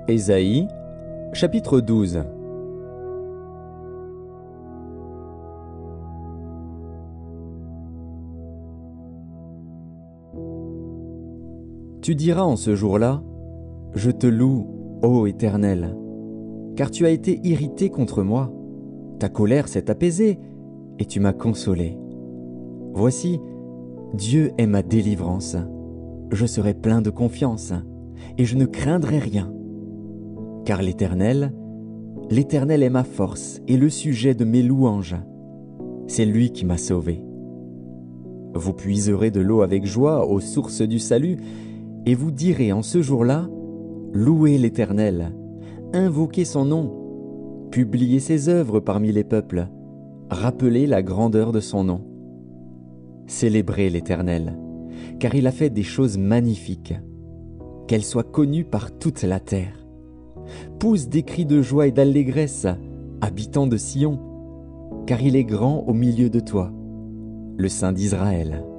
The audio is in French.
Ésaïe, chapitre 12. Tu diras en ce jour-là, « Je te loue, ô Éternel, car tu as été irrité contre moi. Ta colère s'est apaisée, et tu m'as consolé. Voici, Dieu est ma délivrance. Je serai plein de confiance, et je ne craindrai rien. Car l'Éternel est ma force et le sujet de mes louanges. C'est lui qui m'a sauvé. Vous puiserez de l'eau avec joie aux sources du salut, et vous direz en ce jour-là, louez l'Éternel, invoquez son nom, publiez ses œuvres parmi les peuples, rappelez la grandeur de son nom. Célébrez l'Éternel, car il a fait des choses magnifiques. Qu'elle soit connue par toute la terre. Pousse des cris de joie et d'allégresse, habitants de Sion, car il est grand au milieu de toi, le Saint d'Israël.